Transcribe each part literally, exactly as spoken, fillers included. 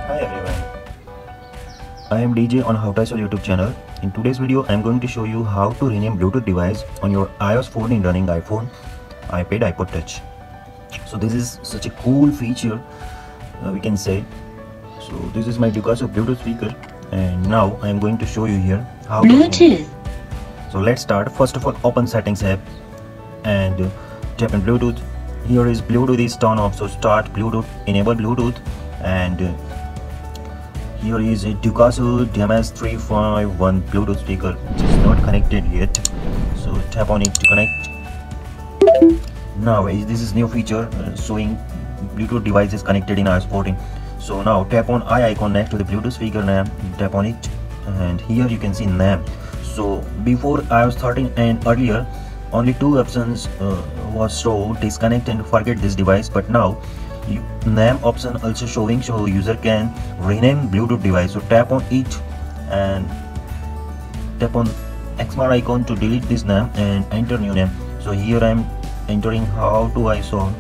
Hi everyone, I am D J on How to Install YouTube channel. In today's video, I am going to show you how to rename Bluetooth device on your i O S fourteen running iPhone, iPad, iPod Touch. So this is such a cool feature, uh, we can say. So this is my Ducaso Bluetooth speaker, and now I am going to show you here how Bluetooth. to rename. So let's start. First of all, open Settings app and uh, tap on Bluetooth. Here is Bluetooth is turned off, so start Bluetooth, enable Bluetooth, and uh, here is a Ducaso D M S three five one Bluetooth speaker, which is not connected yet. So tap on it to connect. Now this is new feature uh, showing Bluetooth devices connected in i O S fourteen. So now tap on eye icon next to the Bluetooth speaker name, tap on it, and here you can see name. So before i O S thirteen and earlier, only two options uh, was show disconnect and forget this device, but now you, name option also showing, so user can rename Bluetooth device. So tap on it and tap on X mark icon to delete this name and enter new name. So here I am entering how to install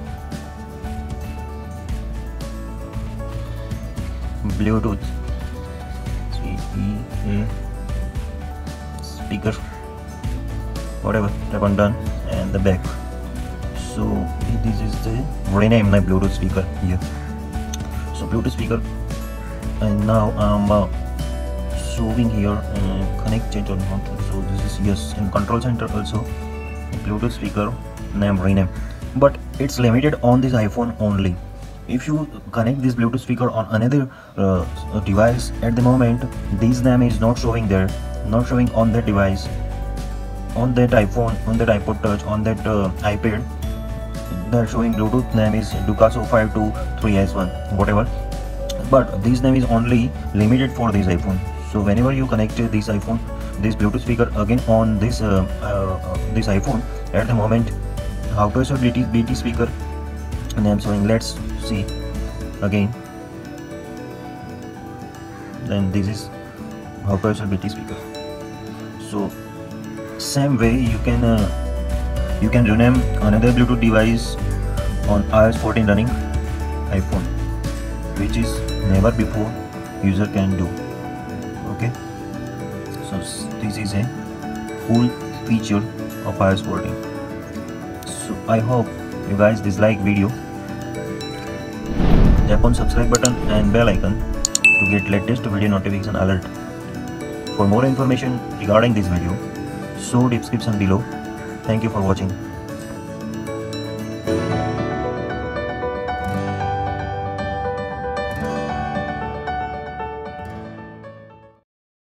Bluetooth speaker, whatever. Tap on done and the back. So this is the rename my Bluetooth speaker here. So Bluetooth speaker, and now I'm uh, showing here uh, connected or not. So this is yes in control center also Bluetooth speaker name rename, but it's limited on this iPhone only. If you connect this Bluetooth speaker on another uh, device, at the moment this name is not showing there, not showing on that device, on that iPhone, on that iPod Touch, on that uh, iPad. They're showing Bluetooth name is Ducaso five two three S one, whatever, but this name is only limited for this iPhone. So whenever you connect this iPhone, this Bluetooth speaker again on this uh, uh, this iPhone, at the moment how to install B T speaker name showing. Let's see again. Then this is how to install B T speaker. So same way you can uh, you can rename another Bluetooth device on i O S fourteen running iPhone, which is never before user can do. Okay, so this is a cool feature of i O S fourteen. So I hope you guys dislike video. Tap on subscribe button and bell icon to get latest video notification alert. For more information regarding this video, show description below. Thank you for watching.